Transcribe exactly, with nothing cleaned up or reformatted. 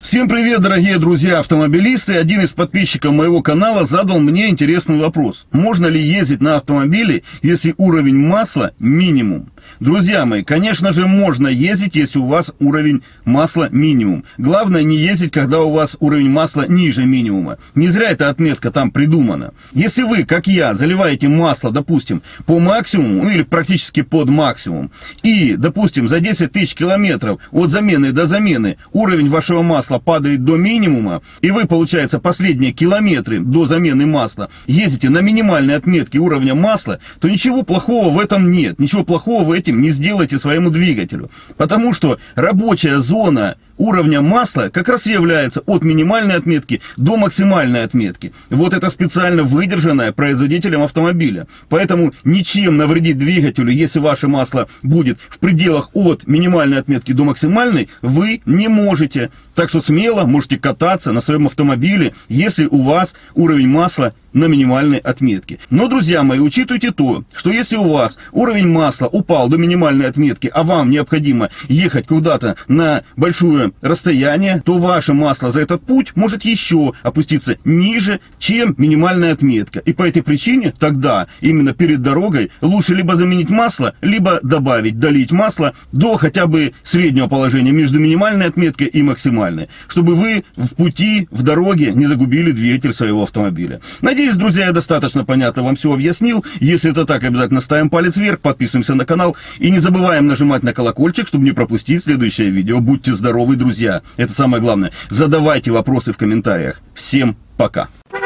Всем привет, дорогие друзья автомобилисты! Один из подписчиков моего канала задал мне интересный вопрос. Можно ли ездить на автомобиле, если уровень масла минимум? Друзья мои, конечно же можно ездить, если у вас уровень масла минимум. Главное не ездить, когда у вас уровень масла ниже минимума. Не зря эта отметка там придумана. Если вы, как я, заливаете масло, допустим, по максимуму, ну или практически под максимум, и, допустим, за десять тысяч километров от замены до замены уровень вашего масла падает до минимума, и вы, получается, последние километры до замены масла ездите на минимальной отметке уровня масла, то ничего плохого в этом нет. Ничего плохого вы этим не сделаете своему двигателю. Потому что рабочая зона уровня масла как раз является от минимальной отметки до максимальной отметки. Вот это специально выдержанное производителем автомобиля. Поэтому ничем навредить двигателю, если ваше масло будет в пределах от минимальной отметки до максимальной, вы не можете. Так что смело можете кататься на своем автомобиле, если у вас уровень масла на минимальной отметке. Но, друзья мои, учитывайте то, что если у вас уровень масла упал до минимальной отметки, а вам необходимо ехать куда-то на большое расстояние, то ваше масло за этот путь может еще опуститься ниже, чем минимальная отметка. И по этой причине тогда именно перед дорогой лучше либо заменить масло, либо добавить, долить масло до хотя бы среднего положения между минимальной отметкой и максимальной, чтобы вы в пути, в дороге не загубили двигатель своего автомобиля. Надеюсь, друзья, я достаточно понятно вам все объяснил. Если это так, обязательно ставим палец вверх, подписываемся на канал и не забываем нажимать на колокольчик, чтобы не пропустить следующее видео. Будьте здоровы, друзья. Это самое главное. Задавайте вопросы в комментариях. Всем пока.